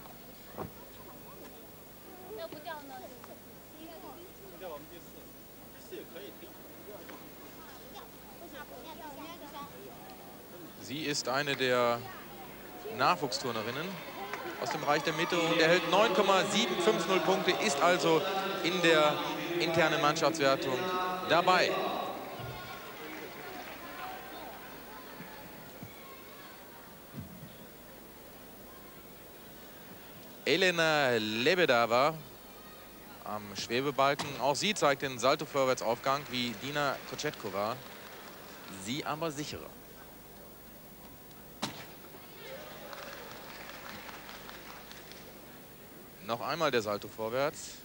Sie ist eine der Nachwuchsturnerinnen aus dem Bereich der Mitte und erhält neun Komma sieben fünf null Punkte, ist also in der internen Mannschaftswertung dabei. Elena Lebedava am Schwebebalken. Auch sie zeigt den Salto-Vorwärtsaufgang wie Dina Kochetkova. Sie aber sicherer. Noch einmal der Salto vorwärts.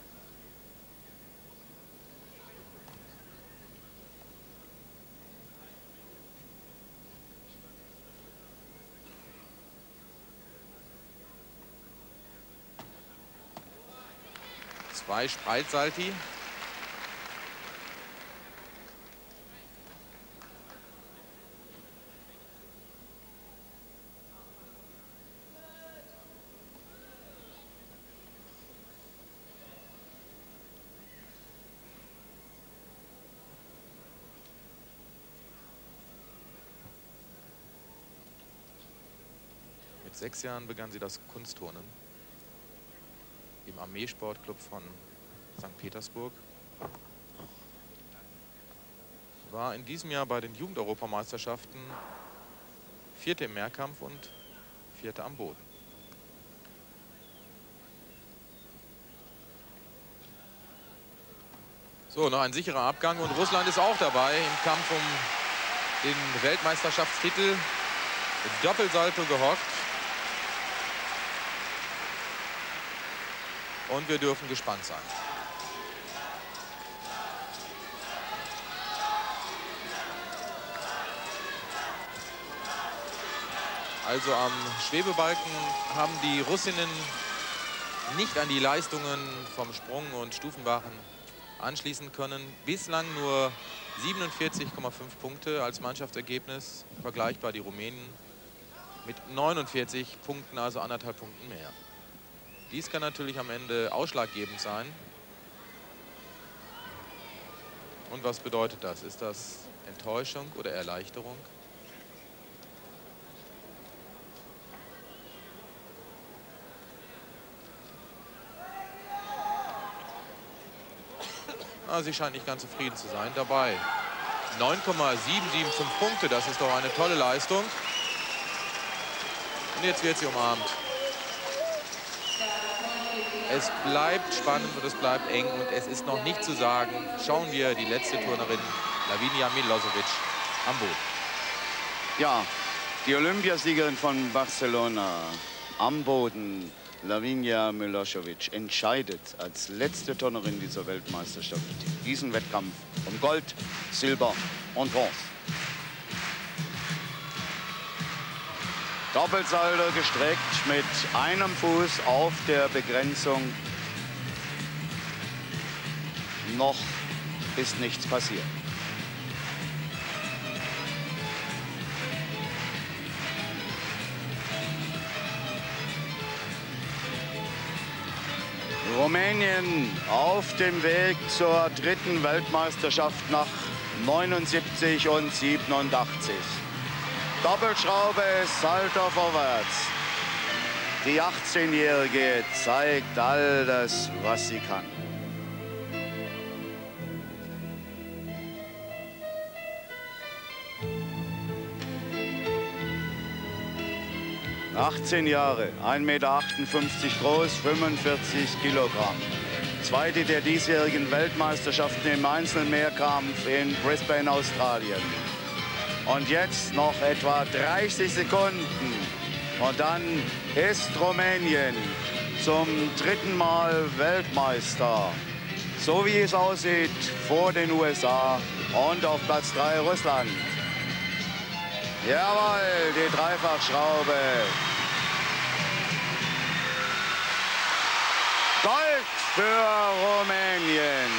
Zwei Spreitsalti. sechs Jahren begann sie das Kunstturnen im Armeesportclub von Sankt Petersburg. War in diesem Jahr bei den Jugendeuropameisterschaften Vierte im Mehrkampf und Vierte am Boden. So, noch ein sicherer Abgang und Russland ist auch dabei im Kampf um den Weltmeisterschaftstitel. Doppelsalto gehockt. Und wir dürfen gespannt sein. Also am Schwebebalken haben die Russinnen nicht an die Leistungen vom Sprung und Stufenbarren anschließen können. Bislang nur siebenundvierzig Komma fünf Punkte als Mannschaftsergebnis. Vergleichbar die Rumänen mit neunundvierzig Punkten, also anderthalb Punkten mehr. Dies kann natürlich am Ende ausschlaggebend sein. Und was bedeutet das? Ist das Enttäuschung oder Erleichterung? Ah, sie scheint nicht ganz zufrieden zu sein dabei. neun Komma sieben sieben fünf Punkte, das ist doch eine tolle Leistung. Und jetzt wird sie umarmt. Es bleibt spannend und es bleibt eng und es ist noch nicht zu sagen. Schauen wir die letzte Turnerin, Lavinia Milosevic, am Boden. Ja, die Olympiasiegerin von Barcelona am Boden, Lavinia Milosevic, entscheidet als letzte Turnerin dieser Weltmeisterschaft diesen Wettkampf um Gold, Silber und Bronze. Doppelsalto gestreckt mit einem Fuß auf der Begrenzung. Noch ist nichts passiert. Rumänien auf dem Weg zur dritten Weltmeisterschaft nach neunundsiebzig und siebenundachtzig. Doppelschraube, Salto vorwärts. Die achtzehnjährige zeigt all das, was sie kann. achtzehn Jahre, ein Meter achtundfünfzig groß, fünfundvierzig Kilogramm. Zweite der diesjährigen Weltmeisterschaften im Einzelmehrkampf in Brisbane, Australien. Und jetzt noch etwa dreißig Sekunden. Und dann ist Rumänien zum dritten Mal Weltmeister. So wie es aussieht, vor den U S A und auf Platz drei Russland. Jawohl, die Dreifachschraube. Gold für Rumänien.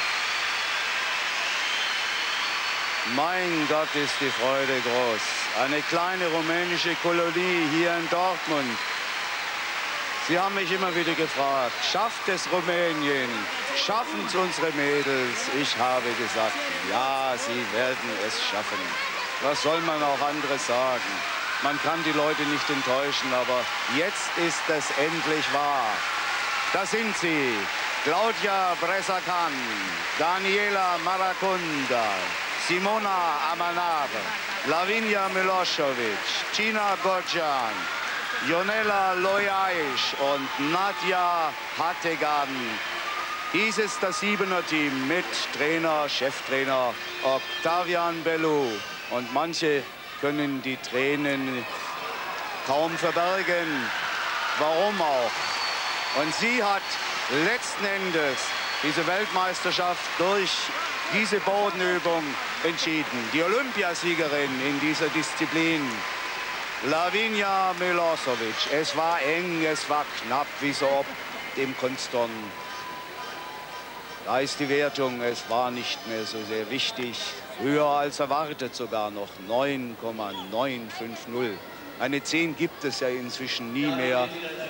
Mein Gott, ist die Freude groß. Eine kleine rumänische Kolonie hier in Dortmund. Sie haben mich immer wieder gefragt, schafft es Rumänien? Schaffen es unsere Mädels? Ich habe gesagt, ja, sie werden es schaffen. Was soll man auch anderes sagen? Man kann die Leute nicht enttäuschen, aber jetzt ist es endlich wahr. Da sind sie. Claudia Bresakan, Daniela Maracunda, Simona Amanave, Lavinia Milosevic, Tina Godjan, Jonela Loiaisch und Nadja Hattegan. Dies ist das Siebener-Team mit Trainer, Cheftrainer Octavian Bellou. Und manche können die Tränen kaum verbergen. Warum auch? Und sie hat letzten Endes diese Weltmeisterschaft durch diese Bodenübung entschieden. Die Olympiasiegerin in dieser Disziplin, Lavinia Milosevic. Es war eng, es war knapp, wie so oft im Kunstturnen. Da ist die Wertung, es war nicht mehr so sehr wichtig. Höher als erwartet sogar noch, neun Komma neun fünf null. Eine zehn gibt es ja inzwischen nie mehr.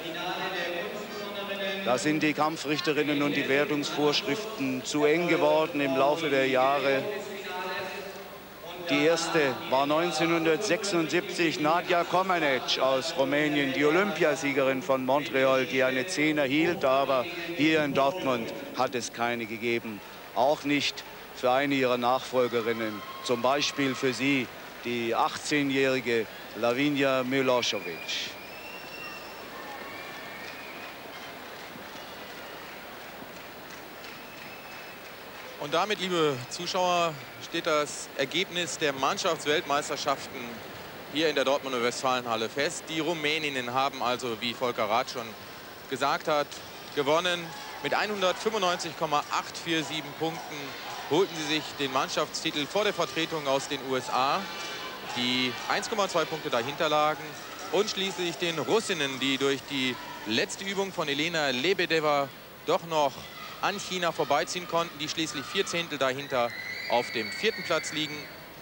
Da sind die Kampfrichterinnen und die Wertungsvorschriften zu eng geworden im Laufe der Jahre. Die erste war neunzehnhundertsechsundsiebzig Nadja Comaneci aus Rumänien, die Olympiasiegerin von Montreal, die eine zehn erhielt, aber hier in Dortmund hat es keine gegeben. Auch nicht für eine ihrer Nachfolgerinnen, zum Beispiel für sie, die achtzehnjährige Lavinia Milošević. Und damit, liebe Zuschauer, steht das Ergebnis der Mannschaftsweltmeisterschaften hier in der Dortmunder Westfalenhalle fest. Die Rumäninnen haben also, wie Volker Rath schon gesagt hat, gewonnen. Mit hundertfünfundneunzig Komma achthundertsiebenundvierzig Punkten holten sie sich den Mannschaftstitel vor der Vertretung aus den U S A, die eins Komma zwei Punkte dahinter lagen. Und schließlich den Russinnen, die durch die letzte Übung von Elena Lebedeva doch noch an China vorbeiziehen konnten, die schließlich vier Zehntel dahinter auf dem vierten Platz liegen,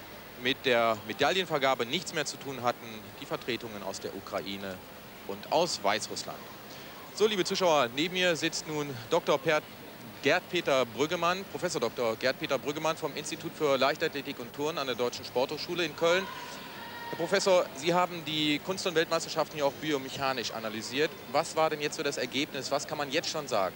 mit der Medaillenvergabe nichts mehr zu tun hatten, die Vertretungen aus der Ukraine und aus Weißrussland. So, liebe Zuschauer, neben mir sitzt nun Doktor Gerd-Peter Brüggemann, Professor Doktor Gerd-Peter Brüggemann vom Institut für Leichtathletik und Turnen an der Deutschen Sporthochschule in Köln. Herr Professor, Sie haben die Kunst- und Weltmeisterschaften ja auch biomechanisch analysiert. Was war denn jetzt so das Ergebnis? Was kann man jetzt schon sagen?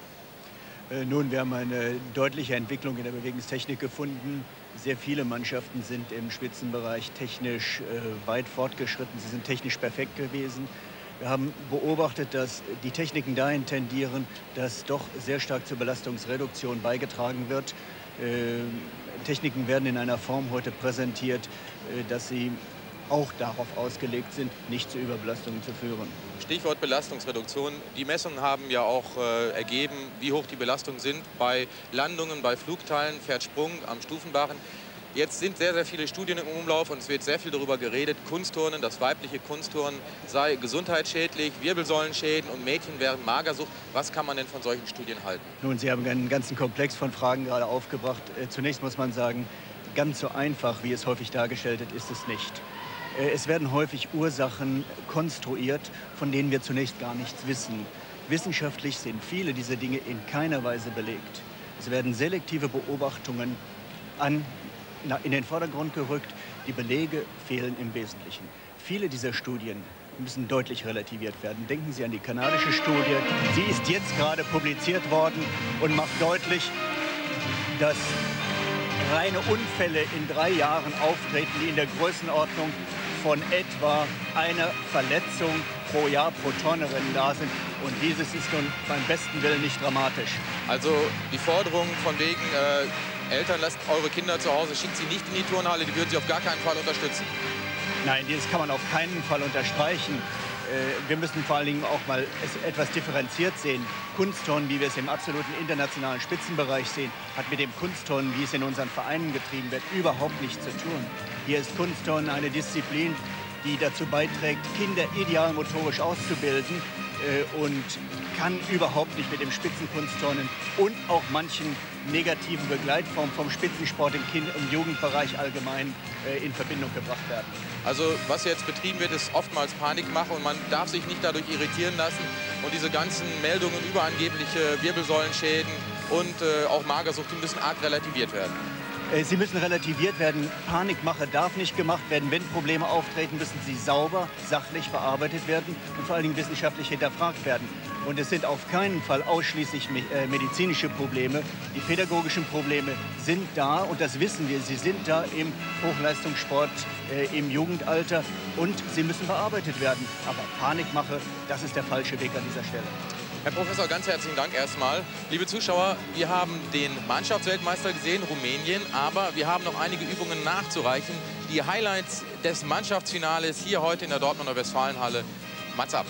Nun, wir haben eine deutliche Entwicklung in der Bewegungstechnik gefunden. Sehr viele Mannschaften sind im Spitzenbereich technisch äh, weit fortgeschritten. Sie sind technisch perfekt gewesen. Wir haben beobachtet, dass die Techniken dahin tendieren, dass doch sehr stark zur Belastungsreduktion beigetragen wird. Äh, Techniken werden in einer Form heute präsentiert, äh, dass sie auch darauf ausgelegt sind, nicht zu Überbelastungen zu führen. Stichwort Belastungsreduktion. Die Messungen haben ja auch äh, ergeben, wie hoch die Belastungen sind bei Landungen, bei Flugteilen, Pferdsprung am Stufenbarren. Jetzt sind sehr, sehr viele Studien im Umlauf und es wird sehr viel darüber geredet. Kunstturnen, das weibliche Kunstturnen sei gesundheitsschädlich, Wirbelsäulenschäden und Mädchen wären Magersucht. Was kann man denn von solchen Studien halten? Nun, Sie haben einen ganzen Komplex von Fragen gerade aufgebracht. Äh, zunächst muss man sagen, ganz so einfach, wie es häufig dargestellt wird, ist es nicht. Es werden häufig Ursachen konstruiert, von denen wir zunächst gar nichts wissen. Wissenschaftlich sind viele dieser Dinge in keiner Weise belegt. Es werden selektive Beobachtungen an, na, in den Vordergrund gerückt. Die Belege fehlen im Wesentlichen. Viele dieser Studien müssen deutlich relativiert werden. Denken Sie an die kanadische Studie. Sie ist jetzt gerade publiziert worden und macht deutlich, dass reine Unfälle in drei Jahren auftreten, die in der Größenordnung von etwa einer Verletzung pro Jahr pro Turnerin da sind. Und dieses ist nun beim besten Willen nicht dramatisch. Also die Forderung von wegen, äh, Eltern, lasst eure Kinder zu Hause, schickt sie nicht in die Turnhalle, die würden sie auf gar keinen Fall unterstützen. Nein, dieses kann man auf keinen Fall unterstreichen. Wir müssen vor allen Dingen auch mal es etwas differenziert sehen. Kunstturnen, wie wir es im absoluten internationalen Spitzenbereich sehen, hat mit dem Kunstturnen, wie es in unseren Vereinen getrieben wird, überhaupt nichts zu tun. Hier ist Kunstturnen eine Disziplin, die dazu beiträgt, Kinder ideal motorisch auszubilden äh, und kann überhaupt nicht mit dem Spitzenkunstturnen und auch manchen negativen Begleitformen vom Spitzensport im Kind- und Jugendbereich allgemein äh, in Verbindung gebracht werden. Also was jetzt betrieben wird, ist oftmals Panikmache und man darf sich nicht dadurch irritieren lassen. Und diese ganzen Meldungen über angebliche Wirbelsäulenschäden und äh, auch Magersucht, die müssen arg relativiert werden. Sie müssen relativiert werden. Panikmache darf nicht gemacht werden. Wenn Probleme auftreten, müssen sie sauber, sachlich verarbeitet werden und vor allen Dingen wissenschaftlich hinterfragt werden. Und es sind auf keinen Fall ausschließlich medizinische Probleme. Die pädagogischen Probleme sind da und das wissen wir. Sie sind da im Hochleistungssport, äh, im Jugendalter und sie müssen bearbeitet werden. Aber Panikmache, das ist der falsche Weg an dieser Stelle. Herr Professor, ganz herzlichen Dank erstmal. Liebe Zuschauer, wir haben den Mannschaftsweltmeister gesehen, Rumänien, aber wir haben noch einige Übungen nachzureichen. Die Highlights des Mannschaftsfinales hier heute in der Dortmunder Westfalenhalle. Mats ab.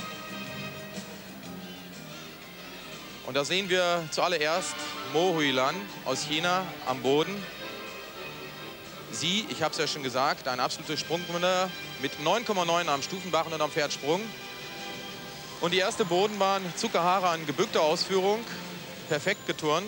Und da sehen wir zuallererst Mo Huilan aus China am Boden. Sie, ich habe es ja schon gesagt, eine absolute Sprungwunder mit neun Komma neun am Stufenbarren und am Pferdsprung. Und die erste Bodenbahn, Tsukahara in gebückter Ausführung, perfekt geturnt.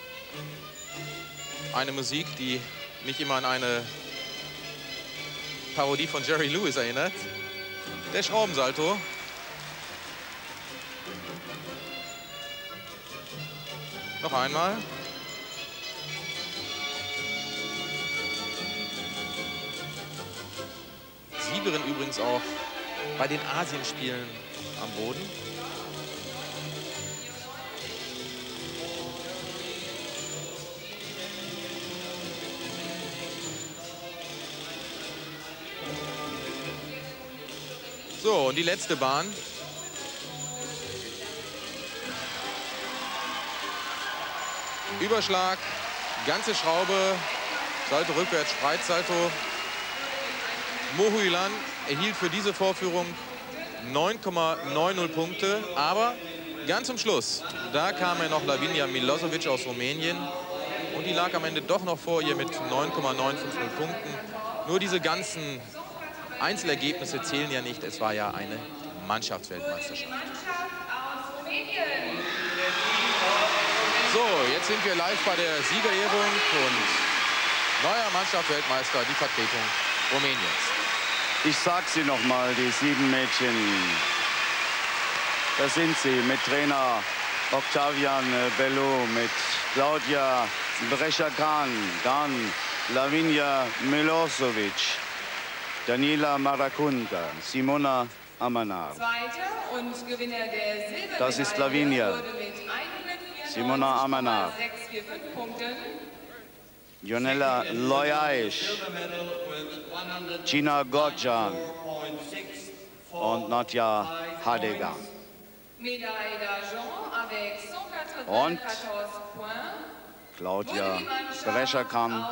Eine Musik, die mich immer an eine Parodie von Jerry Lewis erinnert. Der Schraubensalto. Noch einmal. Siegerin übrigens auch bei den Asienspielen am Boden. So, und die letzte Bahn. Überschlag, ganze Schraube, Salto rückwärts, Spreizsalto. Mohuilan erhielt für diese Vorführung neun Komma neunzig Punkte, aber ganz zum Schluss, da kam er noch Lavinia Milosevic aus Rumänien und die lag am Ende doch noch vor ihr mit neun Komma neunhundertfünfzig Punkten. Nur diese ganzen Einzelergebnisse zählen ja nicht, es war ja eine Mannschaftsweltmeisterschaft. So, jetzt sind wir live bei der Siegerehrung und neuer Mannschaftsweltmeister, die Vertretung Rumäniens. Ich sag sie noch mal, die sieben Mädchen. Da sind sie mit Trainer Octavian Bello, mit Claudia Breșacan, dann Lavinia Milosevic, Daniela Maracunta, Simona Amanar. Und Gewinner der Silbermedaille das ist Lavinia. Simona Amanar. Ionela Loiaiș, Gina Godjan und Nadja Hadegan. Und Claudia Breșacan.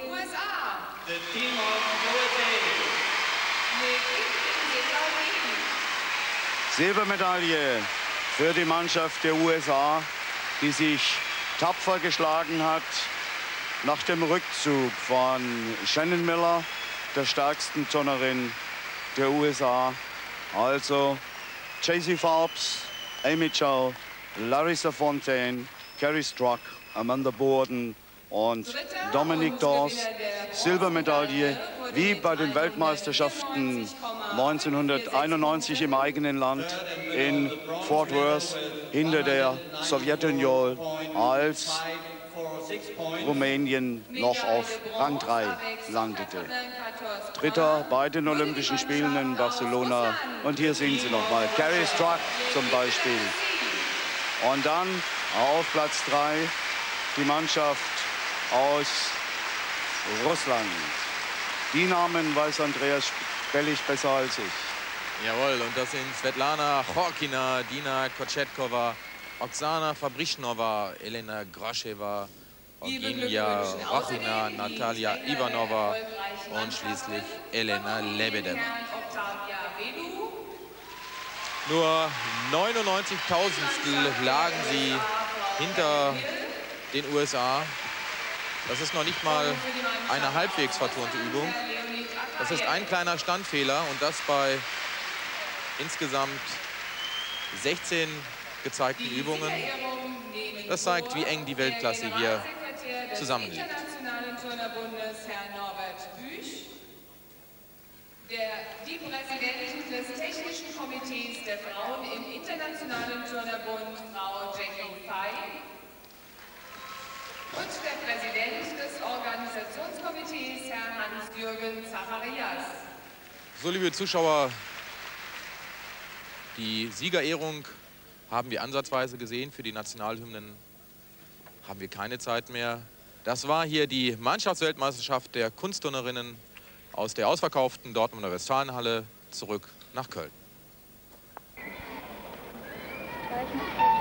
Silbermedaille für die Mannschaft der U S A, die sich tapfer geschlagen hat nach dem Rückzug von Shannon Miller, der stärksten Turnerin der U S A. Also Jaycee Forbes, Amy Chow, Larissa Fontaine, Kerri Strug, Amanda Borden und Dominique Dawes. Silbermedaille, wie bei den Weltmeisterschaften neunzehnhunderteinundneunzig im eigenen Land in Fort Worth hinter der Sowjetunion, als Rumänien noch auf Rang drei landete. Dritter bei den Olympischen Spielen in Barcelona. Und hier sehen Sie noch mal Kerri Strug zum Beispiel. Und dann auf Platz drei die Mannschaft aus Russland. Die Namen weiß Andreas Bellich besser als ich. Jawohl, und das sind Svetlana Khorkina, Dina Kochetkova, Oksana Fabrichnova, Elena Grosheva, Evgenia Rachina, Natalia Ivanova und schließlich Elena Lebedeva. Nur neunundneunzigtausendstel lagen sie hinter den U S A. Das ist noch nicht mal eine halbwegs verturnte Übung. Das ist ein kleiner Standfehler und das bei insgesamt sechzehn gezeigten Übungen. Das zeigt, wie eng die Weltklasse hier zusammenliegt. Der, die Präsidentin des Technischen Komitees der Frauen im Internationalen Turnerbund, Frau Jackie Fay, und der Präsident des Organisationskomitees, Herr Hans-Jürgen Zacharias. So, liebe Zuschauer, die Siegerehrung haben wir ansatzweise gesehen. Für die Nationalhymnen haben wir keine Zeit mehr. Das war hier die Mannschaftsweltmeisterschaft der Kunstturnerinnen aus der ausverkauften Dortmunder Westfalenhalle zurück nach Köln.